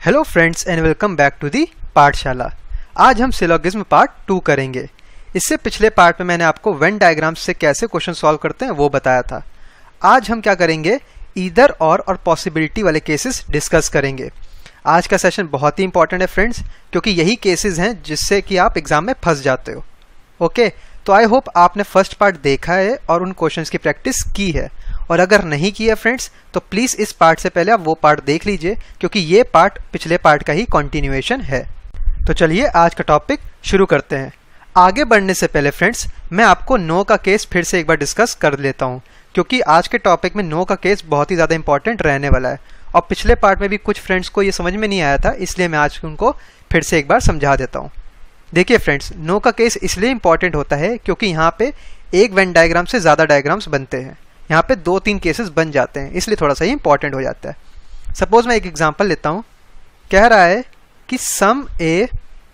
Hello friends and welcome back to the Pathshala. आज हम syllogism part 2 करेंगे। इससे पिछले पार्ट में मैंने आपको वेन डायग्राम से कैसे क्वेश्चन सॉल्व करते हैं वो बताया था। आज हम क्या करेंगे, ईदर और पॉसिबिलिटी वाले केसेस डिस्कस करेंगे। आज का सेशन बहुत ही इंपॉर्टेंट है फ्रेंड्स, क्योंकि यही केसेस हैं जिससे कि आप एग्जाम में फंस जाते हो। ओके, तो आई होप आपने फर्स्ट पार्ट देखा है और उन क्वेश्चंस की प्रैक्टिस की है, और अगर नहीं की है फ्रेंड्स तो प्लीज़ इस पार्ट से पहले आप वो पार्ट देख लीजिए, क्योंकि ये पार्ट पिछले पार्ट का ही कंटिन्यूएशन है। तो चलिए आज का टॉपिक शुरू करते हैं। आगे बढ़ने से पहले फ्रेंड्स मैं आपको नो का केस फिर से एक बार डिस्कस कर लेता हूँ, क्योंकि आज के टॉपिक में नो का केस बहुत ही ज़्यादा इंपॉर्टेंट रहने वाला है, और पिछले पार्ट में भी कुछ फ्रेंड्स को ये समझ में नहीं आया था, इसलिए मैं आज उनको फिर से एक बार समझा देता हूँ। देखिए फ्रेंड्स, नो का केस इसलिए इंपॉर्टेंट होता है क्योंकि यहाँ पे एक वेन डायग्राम से ज़्यादा डायग्राम्स बनते हैं। यहाँ पे 2-3 केसेस बन जाते हैं, इसलिए थोड़ा सा ही इंपॉर्टेंट हो जाता है। सपोज मैं एक एग्जांपल लेता हूँ। कह रहा है कि some A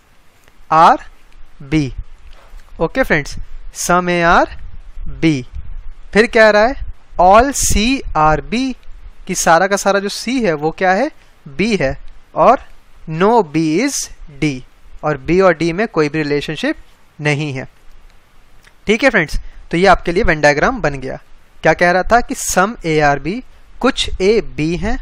are B. Okay friends, some A are B. फिर कह रहा है ऑल सी आर बी, कि सारा का सारा जो सी है वो क्या है, बी है, और नो बी इज डी, और बी और डी में कोई भी रिलेशनशिप नहीं है। ठीक है फ्रेंड्स, तो ये आपके लिए वेन डायग्राम बन गया। क्या कह रहा था कि सम ए आर बी, कुछ ए बी हैं,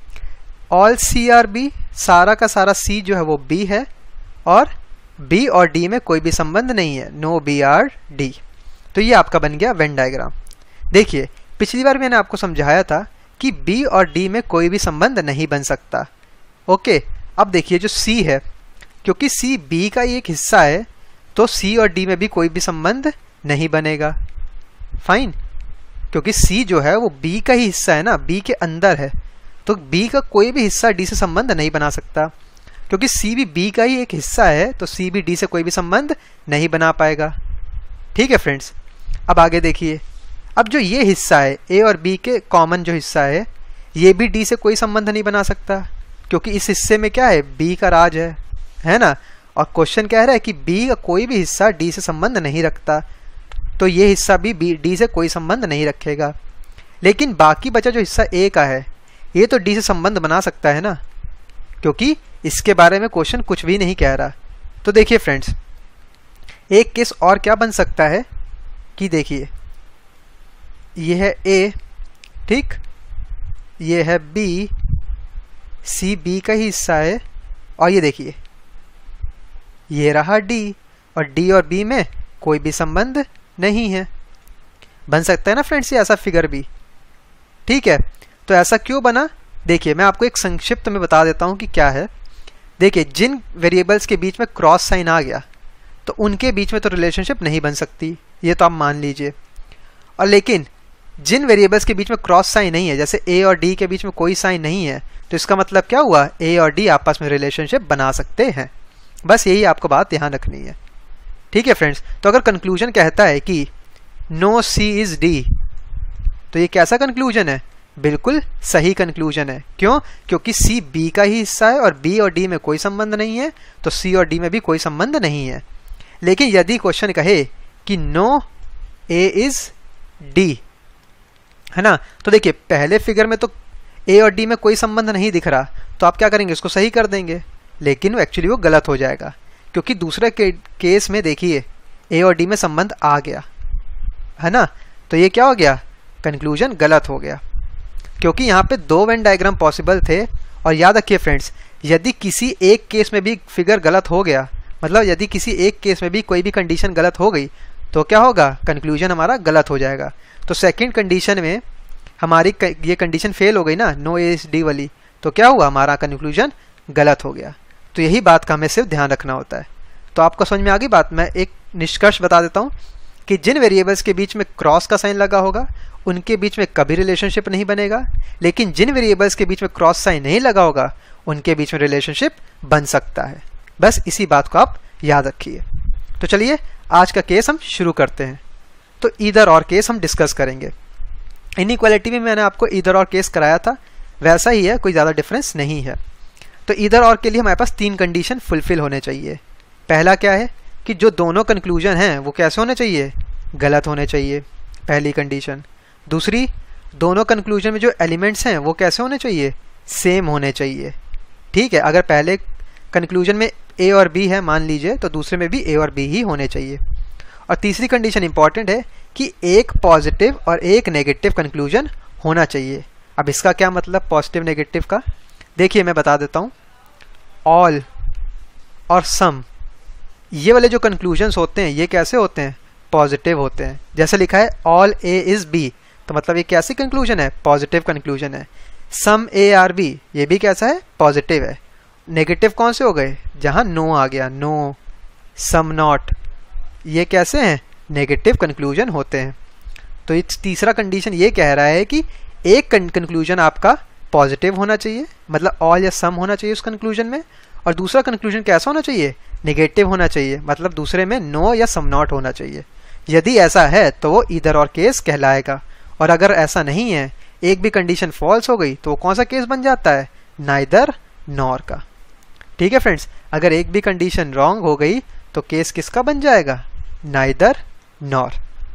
ऑल सी आर बी, सारा का सारा सी जो है वो बी है, और बी और डी में कोई भी संबंध नहीं है, नो बी आर डी। तो ये आपका बन गया वेन डायग्राम। देखिए पिछली बार मैंने आपको समझाया था कि बी और डी में कोई भी संबंध नहीं बन सकता। ओके, अब देखिए जो सी है, क्योंकि सी बी का ही एक हिस्सा है, तो सी और डी में भी कोई भी संबंध नहीं बनेगा। फाइन, क्योंकि सी जो है वो बी का ही हिस्सा है ना, बी के अंदर है, तो बी का कोई भी हिस्सा डी से संबंध नहीं बना सकता। क्योंकि सी भी बी का ही एक हिस्सा है, तो सी भी डी से कोई भी संबंध नहीं बना पाएगा। ठीक है फ्रेंड्स, अब आगे देखिए। अब जो ये हिस्सा है ए और बी के कॉमन जो हिस्सा है, ये भी डी से कोई संबंध नहीं बना सकता, क्योंकि इस हिस्से में क्या है, बी का राज है ना। और क्वेश्चन कह रहा है कि बी का कोई भी हिस्सा डी से संबंध नहीं रखता, तो ये हिस्सा भी बी डी से कोई संबंध नहीं रखेगा। लेकिन बाकी बचा जो हिस्सा ए का है, ये तो डी से संबंध बना सकता है ना, क्योंकि इसके बारे में क्वेश्चन कुछ भी नहीं कह रहा। तो देखिए फ्रेंड्स, एक केस और क्या बन सकता है कि देखिए ये है ए, ठीक, ये है बी, सी बी का ही हिस्सा है, और ये देखिए ये रहा डी, और डी और बी में कोई भी संबंध नहीं है। बन सकता है ना फ्रेंड्स ये ऐसा फिगर भी। ठीक है, तो ऐसा क्यों बना, देखिए मैं आपको एक संक्षिप्त में बता देता हूँ कि क्या है। देखिए जिन वेरिएबल्स के बीच में क्रॉस साइन आ गया, तो उनके बीच में तो रिलेशनशिप नहीं बन सकती, ये तो आप मान लीजिए। और लेकिन जिन वेरिएबल्स के बीच में क्रॉस साइन नहीं है, जैसे ए और डी के बीच में कोई साइन नहीं है, तो इसका मतलब क्या हुआ, ए और डी आपस में रिलेशनशिप बना सकते हैं। बस यही आपको बात ध्यान रखनी है। ठीक है फ्रेंड्स, तो अगर कंक्लूजन कहता है कि नो सी इज डी, तो ये कैसा कंक्लूजन है, बिल्कुल सही कंक्लूजन है। क्यों, क्योंकि सी बी का ही हिस्सा है, और बी और डी में कोई संबंध नहीं है, तो सी और डी में भी कोई संबंध नहीं है। लेकिन यदि क्वेश्चन कहे कि नो ए इज डी, है ना, तो देखिए पहले फिगर में तो ए और डी में कोई संबंध नहीं दिख रहा, तो आप क्या करेंगे, इसको सही कर देंगे। लेकिन एक्चुअली वो गलत हो जाएगा, क्योंकि दूसरे केस में देखिए ए और डी में संबंध आ गया, है ना, तो ये क्या हो गया, कंक्लूजन गलत हो गया, क्योंकि यहाँ पे 2 वेन डायग्राम पॉसिबल थे। और याद रखिए फ्रेंड्स, यदि किसी एक केस में भी फिगर गलत हो गया, मतलब यदि किसी एक केस में भी कोई भी कंडीशन गलत हो गई, तो क्या होगा, कंक्लूजन हमारा गलत हो जाएगा। तो सेकंड कंडीशन में हमारी ये कंडीशन फेल हो गई ना, नो ए इज डी वाली, तो क्या हुआ, हमारा कंक्लूजन गलत हो गया। तो यही बात का हमें सिर्फ ध्यान रखना होता है। तो आपको समझ में आ गई बात। मैं एक निष्कर्ष बता देता हूँ कि जिन वेरिएबल्स के बीच में क्रॉस का साइन लगा होगा, उनके बीच में कभी रिलेशनशिप नहीं बनेगा, लेकिन जिन वेरिएबल्स के बीच में क्रॉस साइन नहीं लगा होगा, उनके बीच में रिलेशनशिप बन सकता है। बस इसी बात को आप याद रखिए। तो चलिए आज का केस हम शुरू करते हैं। तो ईदर और केस हम डिस्कस करेंगे। इनइक्वालिटी में मैंने आपको ईदर और केस कराया था, वैसा ही है, कोई ज़्यादा डिफरेंस नहीं है। तो ईदर और के लिए हमारे पास 3 कंडीशन फुलफिल होने चाहिए। पहला क्या है कि जो दोनों कंक्लूजन हैं वो कैसे होने चाहिए, गलत होने चाहिए, पहली कंडीशन। दूसरी, दोनों कंक्लूजन में जो एलिमेंट्स हैं वो कैसे होने चाहिए, सेम होने चाहिए। ठीक है, अगर पहले कंक्लूजन में ए और बी है मान लीजिए, तो दूसरे में भी ए और बी ही होने चाहिए। और तीसरी कंडीशन इंपॉर्टेंट है कि एक पॉजिटिव और एक नेगेटिव कंक्लूजन होना चाहिए। अब इसका क्या मतलब पॉजिटिव नेगेटिव का, देखिए मैं बता देता हूँ। ऑल और सम, ये वाले जो कंक्लूजन्स होते हैं ये कैसे होते हैं, पॉजिटिव होते हैं। जैसे लिखा है ऑल ए इज बी, तो मतलब ये कैसी कंक्लूजन है, पॉजिटिव कंक्लूजन है। सम ए आर बी, ये भी कैसा है, पॉजिटिव है। नेगेटिव कौन से हो गए, जहां नो आ गया, नो, सम नॉट, ये कैसे हैं, नेगेटिव कंक्लूजन होते हैं। तो ये तीसरा कंडीशन ये कह रहा है कि एक कंक्लूजन आपका पॉजिटिव होना चाहिए, मतलब ऑल या सम होना चाहिए उस कंक्लूजन में, और दूसरा कंक्लूजन कैसा होना चाहिए, नेगेटिव होना चाहिए, मतलब दूसरे में नो या सम नॉट होना चाहिए। यदि ऐसा है तो वो ईदर और केस कहलाएगा, और अगर ऐसा नहीं है, एक भी कंडीशन फॉल्स हो गई, तो वो कौन सा केस बन जाता है, नाइदर नॉर का। ठीक है फ्रेंड्स, अगर एक भी कंडीशन रॉन्ग हो गई तो केस किसका बन जाएगा, नाइदर नॉर।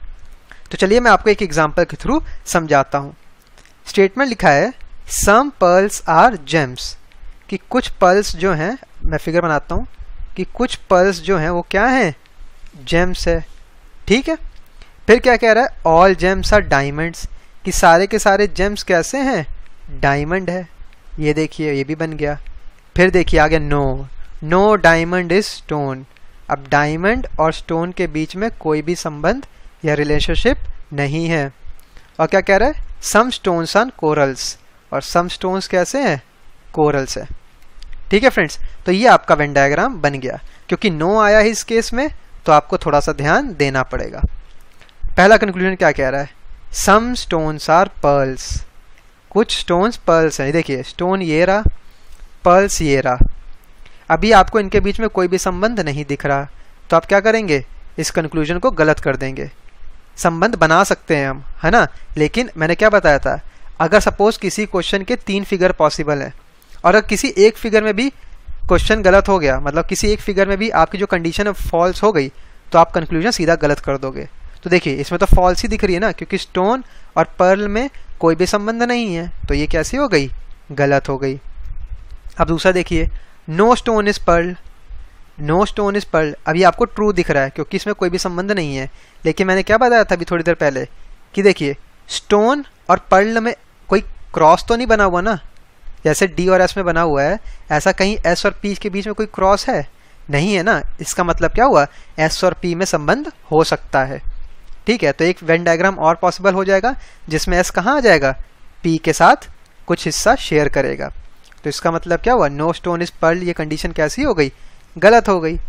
तो चलिए मैं आपको एक एग्जांपल के थ्रू समझाता हूं। स्टेटमेंट लिखा है सम पर्ल्स आर जेम्स, कि कुछ पर्ल्स जो हैं, मैं फिगर बनाता हूं कि कुछ पर्ल्स जो हैं वो क्या हैं, जेम्स है। ठीक है, फिर क्या कह रहा है, ऑल जेम्स आर डायमंड्स, कि सारे के सारे जेम्स कैसे हैं, डायमंड है। ये देखिए ये भी बन गया। फिर देखिए आगे no, no diamond is stone. अब डायमंड और स्टोन के बीच में कोई भी संबंध या रिलेशनशिप नहीं है। और क्या कह रहा है, सम स्टोन्स आर कोरल्स, और सम स्टोन्स कैसे हैं, कोरल्स है। ठीक है फ्रेंड्स, तो ये आपका वेन डायग्राम बन गया। क्योंकि नो आया है इस केस में, तो आपको थोड़ा सा ध्यान देना पड़ेगा। पहला कंक्लूजन क्या कह रहा है, सम स्टोन्स आर पर्ल्स, कुछ स्टोन्स पर्ल्स हैं। देखिए स्टोन ये रहा, पर्ल्स ये रहा। अभी आपको इनके बीच में कोई भी संबंध नहीं दिख रहा, तो आप क्या करेंगे, इस कंक्लूजन को गलत कर देंगे। संबंध बना सकते हैं हम, है ना, लेकिन मैंने क्या बताया था, अगर सपोज किसी क्वेश्चन के 3 फिगर पॉसिबल हैं, और अगर किसी एक फिगर में भी क्वेश्चन गलत हो गया, मतलब किसी एक फिगर में भी आपकी जो कंडीशन है फॉल्स हो गई, तो आप कंक्लूजन सीधा गलत कर दोगे। तो देखिए इसमें तो फॉल्स ही दिख रही है ना, क्योंकि स्टोन और पर्ल में कोई भी संबंध नहीं है, तो ये कैसी हो गई, गलत हो गई। अब दूसरा देखिए, no stone is pearl, no stone is pearl, अभी आपको ट्रू दिख रहा है क्योंकि इसमें कोई भी संबंध नहीं है। लेकिन मैंने क्या बताया था अभी थोड़ी देर पहले कि देखिए स्टोन और पर्ल में कोई क्रॉस तो नहीं बना हुआ ना, जैसे डी और एस में बना हुआ है, ऐसा कहीं एस और पी के बीच में कोई क्रॉस है, नहीं है ना। इसका मतलब क्या हुआ, एस और पी में संबंध हो सकता है। ठीक है, तो एक वेन डायग्राम और पॉसिबल हो जाएगा जिसमें एस कहाँ आ जाएगा, पी के साथ कुछ हिस्सा शेयर करेगा। तो इसका मतलब क्या हुआ, नो स्टोन इज पर्ल, ये कंडीशन कैसी हो गई, गलत हो गई।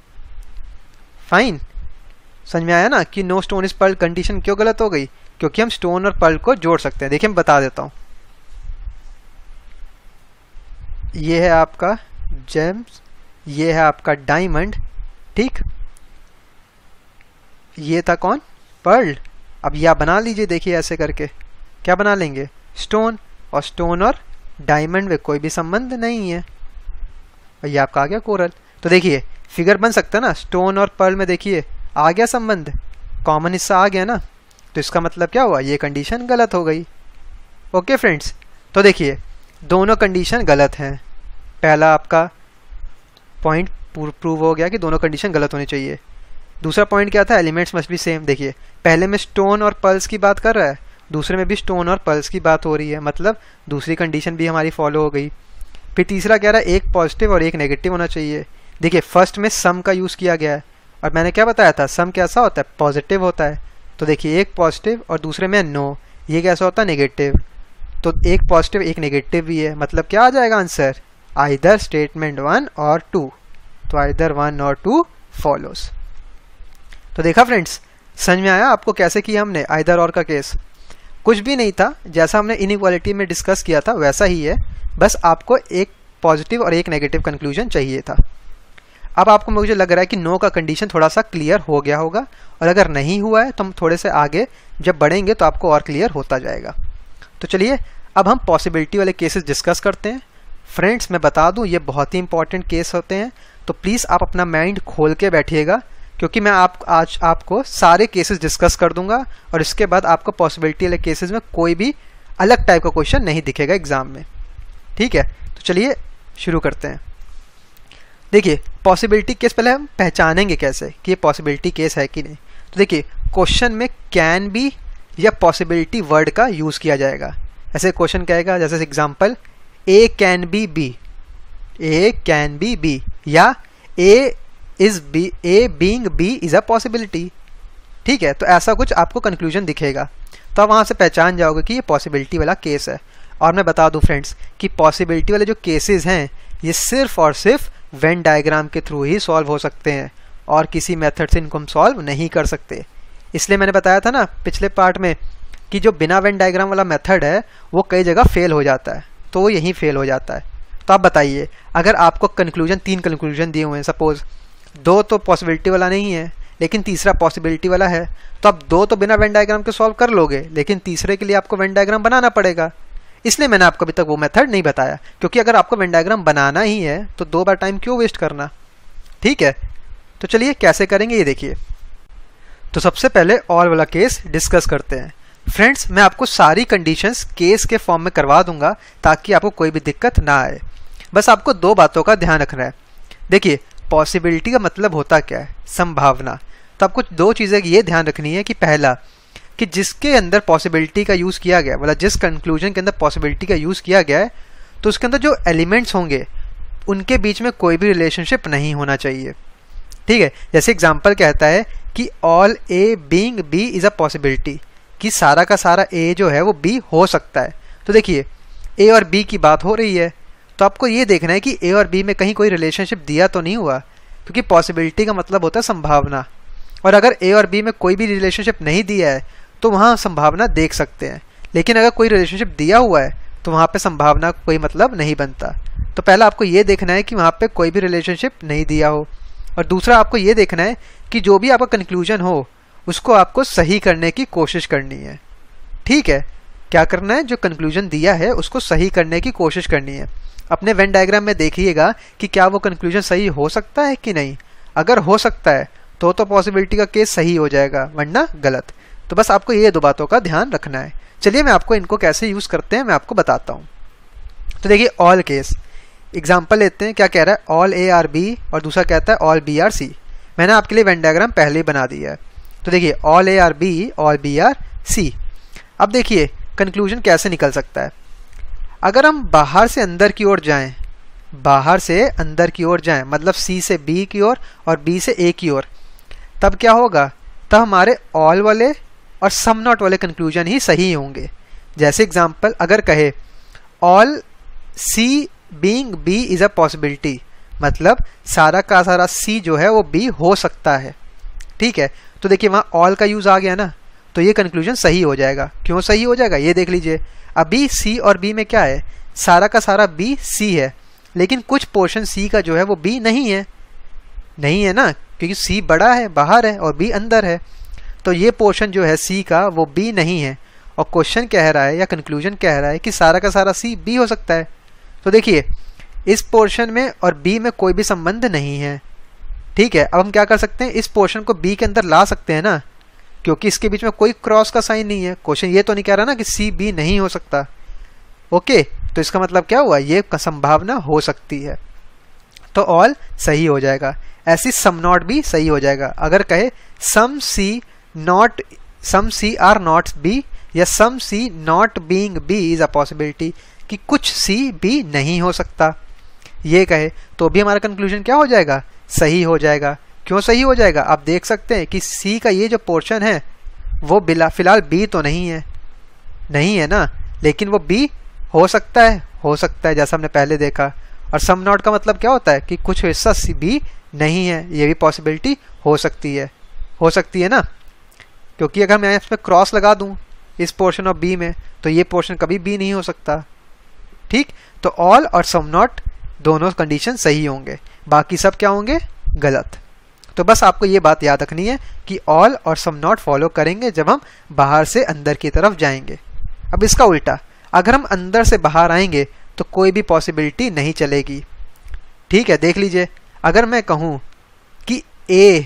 फाइन, समझ में आया ना कि no stone is pearl condition क्यों गलत हो गई, क्योंकि हम स्टोन और पर्ल को जोड़ सकते हैं। देखिए मैं बता देता हूं, ये है आपका जेम्स, ये है आपका डायमंड, ठीक, ये था कौन, पर्ल। अब यह बना लीजिए, देखिए ऐसे करके क्या बना लेंगे, स्टोन, और स्टोन और डायमंड में कोई भी संबंध नहीं है, और ये आपका आ गया कोरल। तो देखिए फिगर बन सकता है ना, स्टोन और पर्ल में देखिए आ गया संबंध, कॉमन हिस्सा आ गया ना, तो इसका मतलब क्या हुआ, ये कंडीशन गलत हो गई। ओके फ्रेंड्स, तो देखिए दोनों कंडीशन गलत हैं। पहला आपका पॉइंट प्रूव हो गया कि दोनों कंडीशन गलत होनी चाहिए। दूसरा पॉइंट क्या था, एलिमेंट्स मस्ट बी सेम। देखिए पहले में स्टोन और पर्ल्स की बात कर रहा है, दूसरे में भी स्टोन और पर्ल्स की बात हो रही है, मतलब दूसरी कंडीशन भी हमारी फॉलो हो गई। फिर तीसरा कह रहा है एक पॉजिटिव और एक नेगेटिव होना चाहिए। देखिए फर्स्ट में सम का यूज़ किया गया है, और मैंने क्या बताया था, सम कैसा होता है, पॉजिटिव होता है। तो देखिए एक पॉजिटिव और दूसरे में नो, ये कैसा होता है, नेगेटिव। तो एक पॉजिटिव एक नेगेटिव भी है, मतलब क्या आ जाएगा आंसर, आइदर स्टेटमेंट 1 और 2। तो आइदर 1 और 2 फॉलोस। तो देखा फ्रेंड्स, समझ में आया आपको कैसे किया हमने आइदर और का केस। कुछ भी नहीं था, जैसा हमने इनइक्वालिटी में डिस्कस किया था वैसा ही है, बस आपको एक पॉजिटिव और एक नेगेटिव कंक्लूजन चाहिए था। अब आपको मुझे लग रहा है कि नो का कंडीशन थोड़ा सा क्लियर हो गया होगा, और अगर नहीं हुआ है तो हम थोड़े से आगे जब बढ़ेंगे तो आपको और क्लियर होता जाएगा। तो चलिए अब हम पॉसिबिलिटी वाले केसेस डिस्कस करते हैं। फ्रेंड्स मैं बता दूं ये बहुत ही इंपॉर्टेंट केस होते हैं, तो प्लीज़ आप अपना माइंड खोल के बैठिएगा, क्योंकि मैं आज आपको सारे केसेस डिस्कस कर दूंगा, और इसके बाद आपको पॉसिबिलिटी वाले केसेस में कोई भी अलग टाइप का क्वेश्चन नहीं दिखेगा एग्जाम में। ठीक है, तो चलिए शुरू करते हैं। देखिए पॉसिबिलिटी केस पहले हम पहचानेंगे कैसे कि ये पॉसिबिलिटी केस है कि नहीं। तो देखिए क्वेश्चन में कैन बी या पॉसिबिलिटी वर्ड का यूज़ किया जाएगा। ऐसे क्वेश्चन कहेगा जैसे example A can be B, A can be B, या A is B, A being B is a possibility. ठीक है, तो ऐसा कुछ आपको कंक्लूजन दिखेगा, तो आप वहाँ से पहचान जाओगे कि ये पॉसिबिलिटी वाला केस है। और मैं बता दूं फ्रेंड्स कि पॉसिबिलिटी वाले जो केसेस हैं ये सिर्फ और सिर्फ वेन डायग्राम के थ्रू ही सॉल्व हो सकते हैं और किसी मेथड से इनको हम सॉल्व नहीं कर सकते। इसलिए मैंने बताया था ना पिछले पार्ट में कि जो बिना वेन डायग्राम वाला मेथड है वो कई जगह फेल हो जाता है, तो वो यहीं फेल हो जाता है। तो आप बताइए अगर आपको कंक्लूजन, 3 कंक्लूजन दिए हुए हैं, सपोज 2 तो पॉसिबिलिटी वाला नहीं है लेकिन तीसरा पॉसिबिलिटी वाला है, तो आप 2 तो बिना वेन डायग्राम के सॉल्व कर लोगे, लेकिन तीसरे के लिए आपको वेन डायग्राम बनाना पड़ेगा। इसलिए मैंने आपको अभी तक वो मेथड नहीं बताया, क्योंकि अगर आपको वेन डायग्राम बनाना ही है तो 2 बार टाइम क्यों वेस्ट करना। ठीक है, तो चलिए कैसे करेंगे ये देखिए। तो सबसे पहले ऑल वाला केस डिस्कस करते हैं। फ्रेंड्स मैं आपको सारी कंडीशंस केस के फॉर्म में करवा दूंगा ताकि आपको कोई भी दिक्कत ना आए। बस आपको 2 बातों का ध्यान रखना है। देखिए पॉसिबिलिटी का मतलब होता क्या है, संभावना। तो आपको 2 चीज़ें ये ध्यान रखनी है कि पहला कि जिसके अंदर पॉसिबिलिटी का यूज़ किया गया, मतलब जिस कंक्लूजन के अंदर पॉसिबिलिटी का यूज़ किया गया है, तो उसके अंदर जो एलिमेंट्स होंगे उनके बीच में कोई भी रिलेशनशिप नहीं होना चाहिए। ठीक है, जैसे एग्जाम्पल कहता है कि all A being B is a possibility, कि सारा का सारा ए जो है वो बी हो सकता है। तो देखिए ए और बी की बात हो रही है, तो आपको ये देखना है कि ए और बी में कहीं कोई रिलेशनशिप दिया तो नहीं हुआ, क्योंकि पॉसिबिलिटी का मतलब होता है संभावना। और अगर ए और बी में कोई भी रिलेशनशिप नहीं दिया है तो वहाँ संभावना देख सकते हैं, लेकिन अगर कोई रिलेशनशिप दिया हुआ है तो वहाँ पे संभावना का कोई मतलब नहीं बनता। तो पहला आपको ये देखना है कि वहाँ पे कोई भी रिलेशनशिप नहीं दिया हो, और दूसरा आपको ये देखना है कि जो भी आपका कंक्लूजन हो उसको आपको सही करने की कोशिश करनी है। ठीक है, क्या करना है, जो कंक्लूजन दिया है उसको सही करने की कोशिश करनी है। अपने वेन डायग्राम में देखिएगा कि क्या वो कंक्लूजन सही हो सकता है कि नहीं। अगर हो सकता है तो पॉसिबिलिटी का केस सही हो जाएगा, वरना गलत। तो बस आपको ये 2 बातों का ध्यान रखना है। चलिए मैं आपको इनको कैसे यूज़ करते हैं मैं आपको बताता हूँ। तो देखिए ऑल केस एग्जाम्पल लेते हैं। क्या कह रहा है, ऑल ए आर बी, और दूसरा कहता है ऑल बी आर सी। मैंने आपके लिए वेन डायग्राम पहले ही बना दिया है। तो देखिए all A are B, all B are C. अब देखिए कंक्लूजन कैसे निकल सकता है। अगर हम बाहर से अंदर की ओर जाएं, बाहर से अंदर की ओर जाएं, मतलब सी से बी की ओर और बी से ए की ओर, तब क्या होगा, तब हमारे ऑल वाले और सम नॉट वाले कंक्लूजन ही सही होंगे। जैसे एग्जांपल अगर कहे all C being B is a possibility, मतलब सारा का सारा सी जो है वो बी हो सकता है। ठीक है, तो देखिए वहाँ ऑल का यूज़ आ गया ना, तो ये कंक्लूजन सही हो जाएगा। क्यों सही हो जाएगा ये देख लीजिए। अभी सी और बी में क्या है, सारा का सारा बी सी है, लेकिन कुछ पोर्शन सी का जो है वो बी नहीं है, नहीं है ना, क्योंकि सी बड़ा है, बाहर है, और बी अंदर है। तो ये पोर्शन जो है सी का वो बी नहीं है, और क्वेश्चन कह रहा है या कंक्लूजन कह रहा है कि सारा का सारा सी बी हो सकता है। तो देखिए इस पोर्शन में और बी में कोई भी संबंध नहीं है। ठीक है, अब हम क्या कर सकते हैं, इस पोर्शन को बी के अंदर ला सकते हैं ना, क्योंकि इसके बीच में कोई क्रॉस का साइन नहीं है। क्वेश्चन ये तो नहीं कह रहा ना कि सी बी नहीं हो सकता। ओके, तो इसका मतलब क्या हुआ, ये संभावना हो सकती है, तो ऑल सही हो जाएगा। ऐसी सम नॉट भी सही हो जाएगा। अगर कहे some C are not B, या some C not being B is a possibility, कि कुछ सी बी नहीं हो सकता, ये कहे तो भी हमारा कंक्लूजन क्या हो जाएगा, सही हो जाएगा। क्यों सही हो जाएगा, आप देख सकते हैं कि सी का ये जो पोर्शन है वो फिलहाल बी तो नहीं है ना, लेकिन वो बी हो सकता है जैसा हमने पहले देखा। और सम नॉट का मतलब क्या होता है कि कुछ हिस्सा सी बी नहीं है, ये भी पॉसिबिलिटी हो सकती है ना, क्योंकि अगर मैं इस पर क्रॉस लगा दूं इस पोर्शन ऑफ बी में तो ये पोर्शन कभी बी नहीं हो सकता। ठीक, तो ऑल और सम नॉट दोनों कंडीशन सही होंगे, बाकी सब क्या होंगे, गलत। तो बस आपको ये बात याद रखनी है कि ऑल और सम नॉट फॉलो करेंगे जब हम बाहर से अंदर की तरफ जाएंगे। अब इसका उल्टा, अगर हम अंदर से बाहर आएंगे तो कोई भी पॉसिबिलिटी नहीं चलेगी। ठीक है, देख लीजिए अगर मैं कहूँ कि ए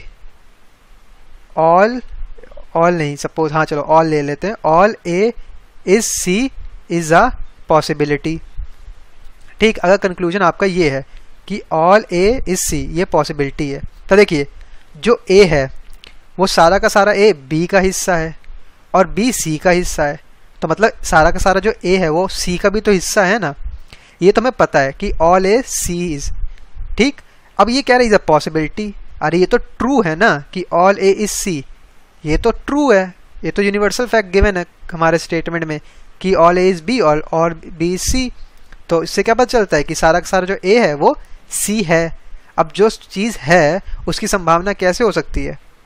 ऑल नहीं, सपोज हाँ चलो ऑल ले लेते हैं, all A is C is a possibility. ठीक, अगर कंक्लूजन आपका ये है कि ऑल ए इज सी, ये पॉसिबिलिटी है, तो देखिए जो ए है वो सारा का सारा ए बी का हिस्सा है और बी सी का हिस्सा है, तो मतलब सारा का सारा जो ए है वो सी का भी तो हिस्सा है ना। ये तो हमें पता है कि ऑल ए सी इज, ठीक। अब ये कह रही इज अ पॉसिबिलिटी, अरे ये तो ट्रू है ना कि ऑल ए इज सी, ये तो ट्रू है, ये तो यूनिवर्सल फैक्ट गिवन है हमारे स्टेटमेंट में कि ऑल ए इज बी और बी इज सी। तो इससे क्या पता चलता है कि सारा का सारा जो ए है वो सी है। अब जो चीज़ है उसकी संभावना कैसे हो सकती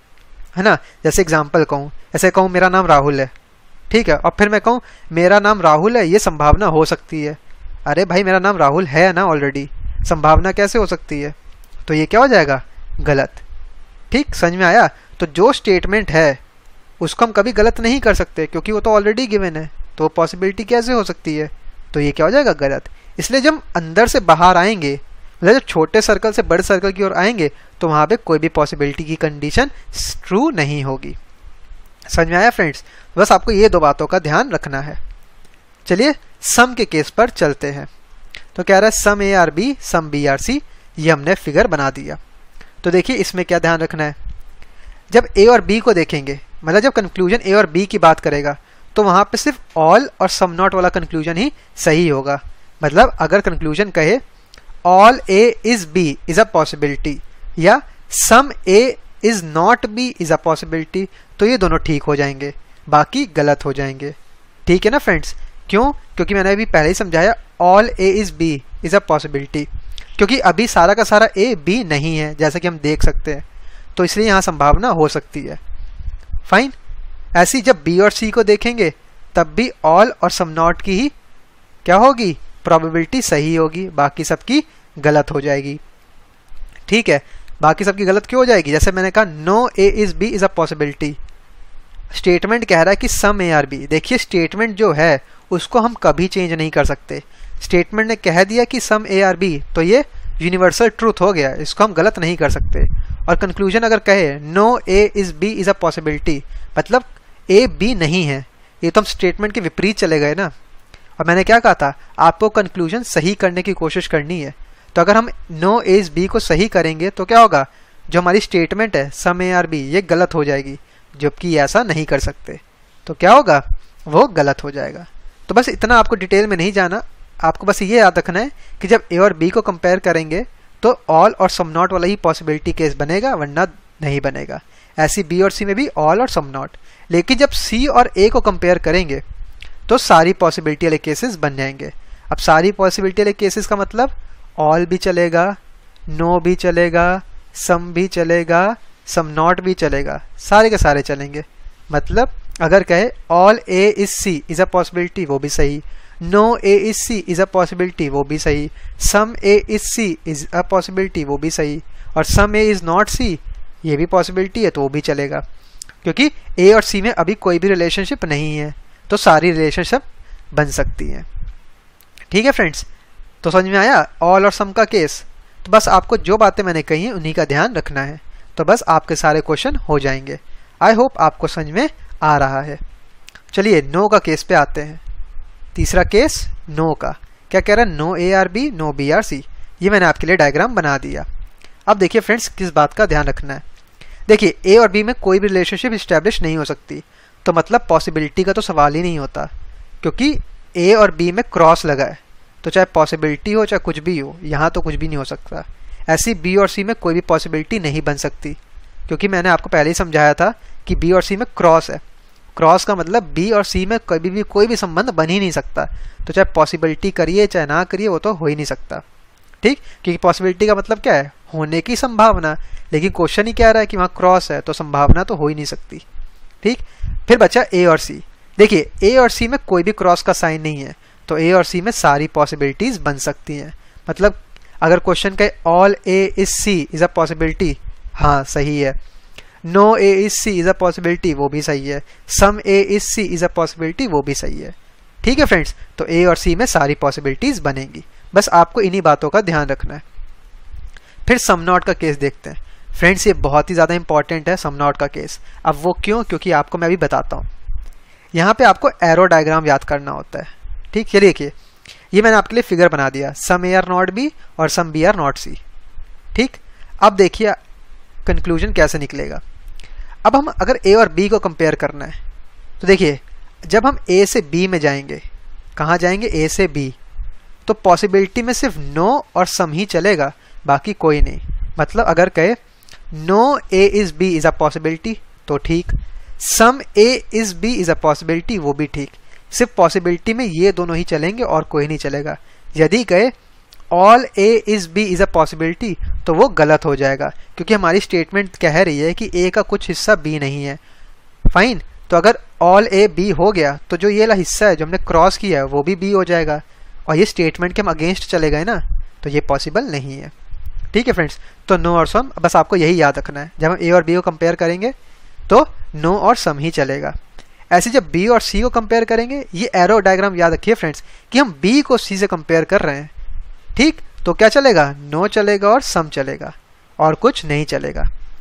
है ना। जैसे एग्जांपल कहूँ, ऐसे कहूँ मेरा नाम राहुल है, ठीक है, और फिर मैं कहूँ मेरा नाम राहुल है, ये संभावना हो सकती है। अरे भाई मेरा नाम राहुल है ना ऑलरेडी, संभावना कैसे हो सकती है, तो ये क्या हो जाएगा, गलत। ठीक, समझ में आया। तो जो स्टेटमेंट है उसको हम कभी गलत नहीं कर सकते क्योंकि वो तो ऑलरेडी गिवन है, तो पॉसिबिलिटी कैसे हो सकती है, तो ये क्या हो जाएगा, गलत। इसलिए जब अंदर से बाहर आएंगे, मतलब जब छोटे सर्कल से बड़े सर्कल की ओर आएंगे तो वहाँ पे कोई भी पॉसिबिलिटी की कंडीशन ट्रू नहीं होगी। समझ में आया फ्रेंड्स। बस आपको ये दो बातों का ध्यान रखना है। चलिए सम के केस पर चलते हैं। तो कह रहा है some A are B some B are C, ये हमने फिगर बना दिया। तो देखिए इसमें क्या ध्यान रखना है, जब ए और बी को देखेंगे, मतलब जब कंक्लूजन ए और बी की बात करेगा तो वहाँ पे सिर्फ ऑल और सम नॉट वाला कंक्लूजन ही सही होगा। मतलब अगर कंक्लूजन कहे all A is B is a possibility या some A is not B is a possibility, तो ये दोनों ठीक हो जाएंगे, बाकी गलत हो जाएंगे। ठीक है ना फ्रेंड्स। क्यों, क्योंकि मैंने अभी पहले ही समझाया all A is B is a possibility, क्योंकि अभी सारा का सारा ए बी नहीं है जैसा कि हम देख सकते हैं, तो इसलिए यहाँ संभावना हो सकती है। फाइन। ऐसी जब बी और सी को देखेंगे तब भी ऑल और सम नॉट की ही क्या होगी, प्रोबेबिलिटी सही होगी, बाकी सबकी गलत हो जाएगी। ठीक है, बाकी सबकी गलत क्यों हो जाएगी, जैसे मैंने कहा no A is B is a possibility, statement कह रहा है कि सम ए आर बी। देखिए स्टेटमेंट जो है उसको हम कभी चेंज नहीं कर सकते। स्टेटमेंट ने कह दिया कि सम ए आर बी, तो ये यूनिवर्सल ट्रूथ हो गया, इसको हम गलत नहीं कर सकते। और कंक्लूजन अगर कहे no A is B is a possibility, मतलब ए बी नहीं है, ये तो हम स्टेटमेंट के विपरीत चले गए ना। और मैंने क्या कहा था, आपको कंक्लूजन सही करने की कोशिश करनी है। तो अगर हम नो ए इज बी को सही करेंगे तो क्या होगा, जो हमारी स्टेटमेंट है सम ए आर बी, ये गलत हो जाएगी, जबकि ऐसा नहीं कर सकते, तो क्या होगा, वो गलत हो जाएगा। तो बस इतना आपको डिटेल में नहीं जाना, आपको बस ये याद रखना है कि जब ए और बी को कंपेयर करेंगे तो ऑल और सम नॉट वाला ही पॉसिबिलिटी केस बनेगा, वरना नहीं बनेगा। ऐसी बी और सी में भी ऑल और सम नॉट। लेकिन जब सी और ए को कंपेयर करेंगे तो सारी पॉसिबिलिटी वाले केसेस बन जाएंगे। अब सारी पॉसिबिलिटी वाले केसेस का मतलब ऑल भी चलेगा, नो भी चलेगा, सम भी चलेगा, सम नॉट भी चलेगा, सारे के सारे चलेंगे। मतलब अगर कहे all A is C is a possibility, वो भी सही, no A is C is a possibility, वो भी सही, some A is C is a possibility, वो भी सही, और सम ए इज नॉट सी, ये भी पॉसिबिलिटी है, तो वो भी चलेगा। क्योंकि ए और सी में अभी कोई भी रिलेशनशिप नहीं है, तो सारी रिलेशनशिप बन सकती हैं। ठीक है फ्रेंड्स, तो समझ में आया ऑल और सम का केस। तो बस आपको जो बातें मैंने कही हैं उन्हीं का ध्यान रखना है, तो बस आपके सारे क्वेश्चन हो जाएंगे। आई होप आपको समझ में आ रहा है। चलिए नो का केस पे आते हैं। तीसरा केस नो का, क्या कह रहा है, no A are B no B are C. ये मैंने आपके लिए डायग्राम बना दिया। अब देखिए फ्रेंड्स किस बात का ध्यान रखना है। देखिए ए और बी में कोई भी रिलेशनशिप इस्टेब्लिश नहीं हो सकती, तो मतलब पॉसिबिलिटी का तो सवाल ही नहीं होता, क्योंकि ए और बी में क्रॉस लगा है, तो चाहे पॉसिबिलिटी हो चाहे कुछ भी हो, यहाँ तो कुछ भी नहीं हो सकता। ऐसी बी और सी में कोई भी पॉसिबिलिटी नहीं बन सकती, क्योंकि मैंने आपको पहले ही समझाया था कि बी और सी में क्रॉस है। क्रॉस का मतलब बी और सी में कभी भी कोई भी संबंध बन ही नहीं सकता, तो चाहे पॉसिबिलिटी करिए चाहे ना करिए वो तो हो ही नहीं सकता। ठीक, क्योंकि पॉसिबिलिटी का मतलब क्या है, होने की संभावना, लेकिन क्वेश्चन ही कह रहा है कि वहाँ क्रॉस है, तो संभावना तो हो ही नहीं सकती। ठीक, फिर बचा ए और सी। देखिए ए और सी में कोई भी क्रॉस का साइन नहीं है, तो ए और सी में सारी पॉसिबिलिटीज बन सकती हैं। मतलब अगर क्वेश्चन कहे all A is C is a possibility, हाँ सही है, no A is C is a possibility, वो भी सही है, some A is C is a possibility, वो भी सही है। ठीक है फ्रेंड्स, तो ए और सी में सारी पॉसिबिलिटीज बनेंगी, बस आपको इन्हीं बातों का ध्यान रखना है। फिर सम नॉट का केस देखते हैं। फ्रेंड्स ये बहुत ही ज़्यादा इंपॉर्टेंट है सम नॉट का केस। अब वो क्यों, क्योंकि आपको मैं अभी बताता हूँ। यहाँ पे आपको एरो डायग्राम याद करना होता है। ठीक, चलिए देखिए ये मैंने आपके लिए फिगर बना दिया, some A are not B और some B are not C. ठीक, अब देखिए कंक्लूजन कैसे निकलेगा। अब हम अगर ए और बी को कंपेयर करना है तो देखिए जब हम ए से बी में जाएंगे, कहाँ जाएंगे, ए से बी, तो पॉसिबिलिटी में सिर्फ नो और सम ही चलेगा, बाकी कोई नहीं। मतलब अगर कहे no A is B is a possibility तो ठीक, some A is B is a possibility वो भी ठीक, सिर्फ पॉसिबिलिटी में ये दोनों ही चलेंगे और कोई नहीं चलेगा। यदि कहे all A is B is a possibility तो वो गलत हो जाएगा, क्योंकि हमारी स्टेटमेंट कह रही है कि ए का कुछ हिस्सा बी नहीं है। फाइन, तो अगर ऑल ए बी हो गया तो जो ये वाला हिस्सा है जो हमने क्रॉस किया है वो भी बी हो जाएगा, और ये स्टेटमेंट के हम अगेंस्ट चले गए ना, तो ये पॉसिबल नहीं है। ठीक है फ्रेंड्स, तो नो और सम, बस आपको यही याद रखना है, जब हम ए और बी को कंपेयर करेंगे तो नो और सम ही चलेगा। ऐसे जब बी और सी को कंपेयर करेंगे, ये एरो डायग्राम याद रखिए फ्रेंड्स कि हम बी को सी से कंपेयर कर रहे हैं। ठीक, तो क्या चलेगा, नो चलेगा और सम चलेगा और कुछ नहीं चलेगा।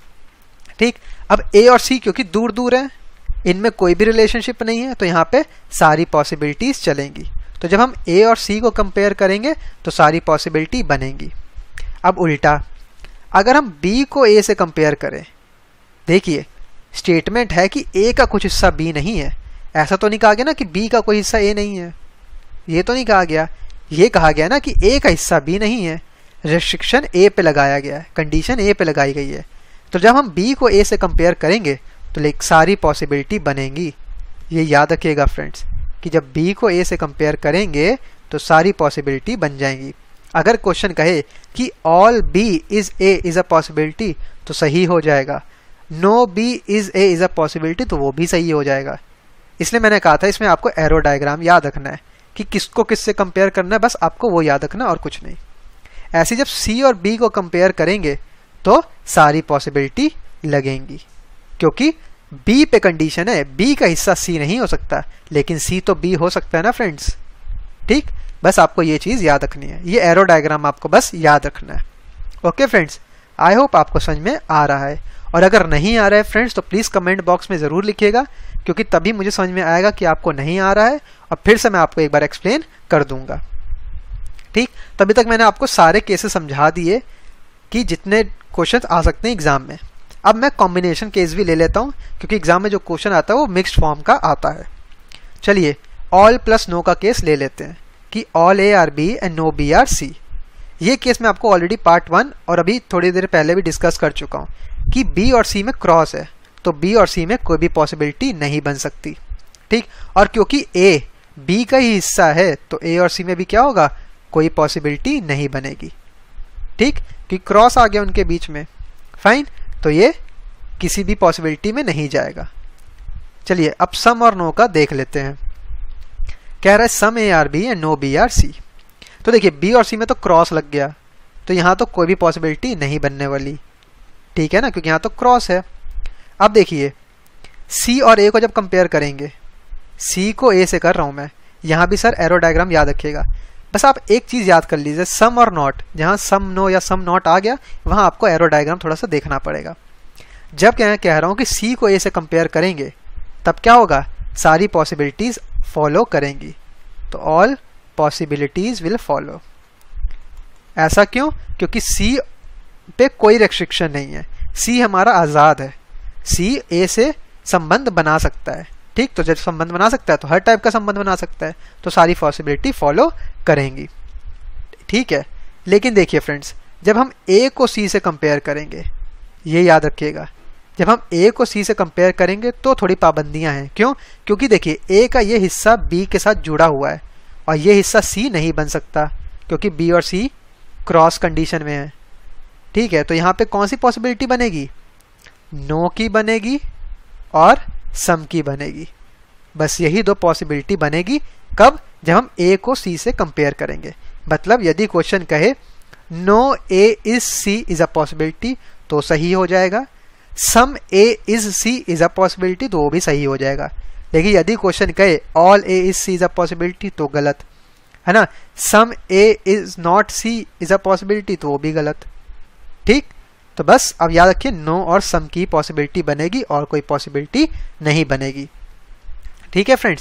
ठीक, अब ए और सी क्योंकि दूर दूर हैं, इनमें कोई भी रिलेशनशिप नहीं है, तो यहाँ पे सारी पॉसिबिलिटीज चलेंगी। तो जब हम ए और सी को कंपेयर करेंगे तो सारी पॉसिबिलिटी बनेंगी। अब उल्टा, अगर हम बी को ए से कंपेयर करें, देखिए स्टेटमेंट है कि ए का कुछ हिस्सा बी नहीं है, ऐसा तो नहीं कहा गया ना कि बी का कोई हिस्सा ए नहीं है, ये तो नहीं कहा गया, ये कहा गया ना कि ए का हिस्सा बी नहीं है, रेस्ट्रिक्शन ए पे लगाया गया है, कंडीशन ए पे लगाई गई है। तो जब हम बी को ए से कंपेयर करेंगे तो सारी पॉसिबिलिटी बनेंगी। ये याद रखिएगा फ्रेंड्स कि जब बी को ए से कंपेयर करेंगे तो सारी पॉसिबिलिटी बन जाएंगी। अगर क्वेश्चन कहे कि all B is A is a possibility तो सही हो जाएगा, no B is A is a possibility तो वो भी सही हो जाएगा। इसलिए मैंने कहा था इसमें आपको एरो डायग्राम याद रखना है कि किसको किससे कंपेयर करना है, बस आपको वो याद रखना और कुछ नहीं। ऐसे जब सी और बी को कंपेयर करेंगे तो सारी पॉसिबिलिटी लगेंगी, क्योंकि बी पे कंडीशन है, बी का हिस्सा सी नहीं हो सकता, लेकिन सी तो बी हो सकता है ना फ्रेंड्स। ठीक, बस आपको ये चीज़ याद रखनी है, ये एरो डायग्राम आपको बस याद रखना है। ओके फ्रेंड्स, आई होप आपको समझ में आ रहा है, और अगर नहीं आ रहा है फ्रेंड्स तो प्लीज़ कमेंट बॉक्स में ज़रूर लिखिएगा, क्योंकि तभी मुझे समझ में आएगा कि आपको नहीं आ रहा है, और फिर से मैं आपको एक बार एक्सप्लेन कर दूंगा। ठीक, तभी तक मैंने आपको सारे केसेस समझा दिए कि जितने क्वेश्चन आ सकते हैं एग्जाम में। अब मैं कॉम्बिनेशन केस भी ले लेता हूँ, क्योंकि एग्जाम में जो क्वेश्चन आता है वो मिक्स्ड फॉर्म का आता है। चलिए ऑल प्लस नो का केस ले लेते हैं कि all A are B and no B are C. ये केस मैं आपको ऑलरेडी पार्ट 1 और अभी थोड़ी देर पहले भी डिस्कस कर चुका हूँ कि बी और सी में क्रॉस है, तो बी और सी में कोई भी पॉसिबिलिटी नहीं बन सकती। ठीक, और क्योंकि ए बी का ही हिस्सा है तो ए और सी में भी क्या होगा, कोई पॉसिबिलिटी नहीं बनेगी। ठीक, कि क्रॉस आ गया उनके बीच में, फाइन, तो ये किसी भी पॉसिबिलिटी में नहीं जाएगा। चलिए अब सम और नो का देख लेते हैं। कह रहा है some A are B and no B are C. तो देखिए बी और सी में तो क्रॉस लग गया, तो यहाँ तो कोई भी पॉसिबिलिटी नहीं बनने वाली। ठीक है ना, क्योंकि यहाँ तो क्रॉस है। अब देखिए सी और ए को जब कंपेयर करेंगे, सी को ए से कर रहा हूँ मैं, यहाँ भी सर एरो डायग्राम याद रखिएगा। बस आप एक चीज़ याद कर लीजिए, सम और नॉट, जहाँ सम नो या सम नॉट आ गया वहाँ आपको एरो डायग्राम थोड़ा सा देखना पड़ेगा। जब क्या कह रहा हूँ कि सी को ए से कंपेयर करेंगे तब क्या होगा, सारी पॉसिबिलिटीज़ फॉलो करेंगी, तो ऑल पॉसिबिलिटीज़ विल फॉलो। ऐसा क्यों, क्योंकि सी पे कोई रेस्ट्रिक्शन नहीं है, सी हमारा आज़ाद है, सी ए से संबंध बना सकता है। ठीक, तो जब संबंध बना सकता है तो हर टाइप का संबंध बना सकता है, तो सारी पॉसिबिलिटी फॉलो करेंगी। ठीक है, लेकिन देखिए फ्रेंड्स जब हम ए को सी से कंपेयर करेंगे, ये याद रखिएगा, जब हम ए को सी से कंपेयर करेंगे तो थोड़ी पाबंदियां हैं। क्यों, क्योंकि देखिए ए का ये हिस्सा बी के साथ जुड़ा हुआ है और ये हिस्सा सी नहीं बन सकता, क्योंकि बी और सी क्रॉस कंडीशन में है। ठीक है, तो यहाँ पे कौन सी पॉसिबिलिटी बनेगी, नो की बनेगी और सम की बनेगी। बस यही दो पॉसिबिलिटी बनेगी। कब, जब हम ए को सी से कंपेयर करेंगे। मतलब यदि क्वेश्चन कहे no A is C is a possibility तो सही हो जाएगा, some A is C is a possibility तो वो भी सही हो जाएगा। लेकिन यदि क्वेश्चन कहे all A is C is a possibility तो गलत है ना, some A is not C is a possibility तो वो भी गलत। ठीक, तो बस अब याद रखिए नो और सम की पॉसिबिलिटी बनेगी और कोई पॉसिबिलिटी नहीं बनेगी। ठीक है फ्रेंड्स,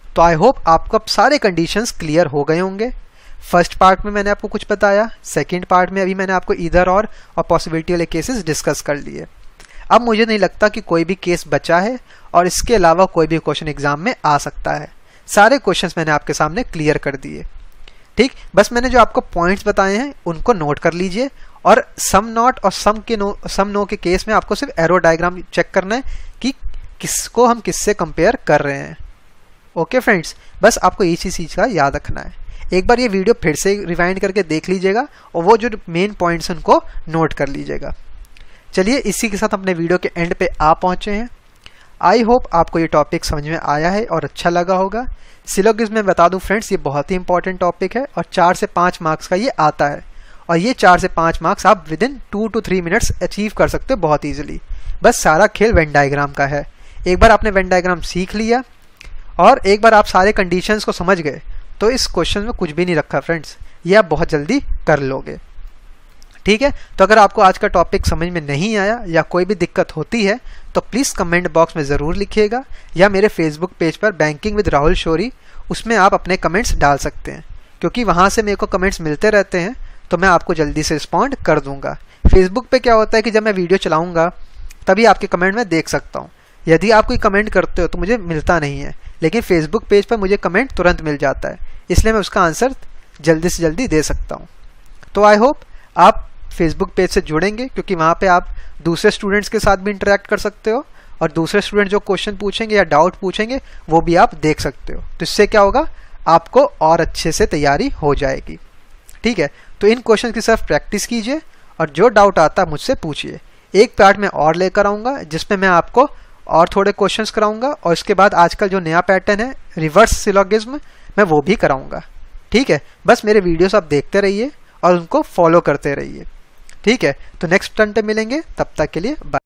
तो आई होप आपको अब सारे कंडीशंस क्लियर हो गए होंगे। फर्स्ट पार्ट में मैंने आपको कुछ बताया, सेकंड पार्ट में अभी मैंने आपको ईदर और पॉसिबिलिटी वाले केसेस डिस्कस कर लिए। अब मुझे नहीं लगता कि कोई भी केस बचा है और इसके अलावा कोई भी क्वेश्चन एग्जाम में आ सकता है। सारे क्वेश्चंस मैंने आपके सामने क्लियर कर दिए। ठीक, बस मैंने जो आपको पॉइंट्स बताए हैं उनको नोट कर लीजिए और सम नॉट और सम नो के केस में आपको सिर्फ एरो डायग्राम चेक करना है कि किसको हम किससे कंपेयर कर रहे हैं। ओके फ्रेंड्स, बस आपको इसी चीज़ का याद रखना है। एक बार ये वीडियो फिर से रिवाइंड करके देख लीजिएगा और वो जो मेन पॉइंट्स उनको नोट कर लीजिएगा। चलिए, इसी के साथ अपने वीडियो के एंड पे आ पहुंचे हैं। आई होप आपको ये टॉपिक समझ में आया है और अच्छा लगा होगा। सिलोगिज्म में बता दूं फ्रेंड्स, ये बहुत ही इंपॉर्टेंट टॉपिक है और 4 से 5 मार्क्स का ये आता है और ये 4 से 5 मार्क्स आप within 2 to 3 minutes achieve कर सकते हो बहुत ईजिली। बस सारा खेल वेन डायग्राम का है। एक बार आपने वेन डायग्राम सीख लिया और एक बार आप सारे कंडीशंस को समझ गए तो इस क्वेश्चन में कुछ भी नहीं रखा फ्रेंड्स, ये आप बहुत जल्दी कर लोगे। ठीक है, तो अगर आपको आज का टॉपिक समझ में नहीं आया या कोई भी दिक्कत होती है तो प्लीज़ कमेंट बॉक्स में ज़रूर लिखिएगा या मेरे फेसबुक पेज पर बैंकिंग विद राहुल शौरी, उसमें आप अपने कमेंट्स डाल सकते हैं क्योंकि वहाँ से मेरे को कमेंट्स मिलते रहते हैं तो मैं आपको जल्दी से रिस्पॉन्ड कर दूंगा। फेसबुक पे क्या होता है कि जब मैं वीडियो चलाऊंगा तभी आपके कमेंट में देख सकता हूँ। यदि आप कोई कमेंट करते हो तो मुझे मिलता नहीं है, लेकिन फेसबुक पेज पर मुझे कमेंट तुरंत मिल जाता है, इसलिए मैं उसका आंसर जल्दी से जल्दी दे सकता हूँ। तो आई होप आप फेसबुक पेज से जुड़ेंगे क्योंकि वहाँ पे आप दूसरे स्टूडेंट्स के साथ भी इंटरेक्ट कर सकते हो और दूसरे स्टूडेंट जो क्वेश्चन पूछेंगे या डाउट पूछेंगे वो भी आप देख सकते हो। तो इससे क्या होगा, आपको और अच्छे से तैयारी हो जाएगी। ठीक है, तो इन क्वेश्चन की सिर्फ प्रैक्टिस कीजिए और जो डाउट आता है मुझसे पूछिए। एक पार्ट में और लेकर आऊँगा जिसमें मैं आपको और थोड़े क्वेश्चंस कराऊंगा और इसके बाद आजकल जो नया पैटर्न है रिवर्स सिलोगिज्म, मैं वो भी कराऊंगा। ठीक है, बस मेरे वीडियोस आप देखते रहिए और उनको फॉलो करते रहिए। ठीक है, तो नेक्स्ट टर्न पे मिलेंगे, तब तक के लिए बाय।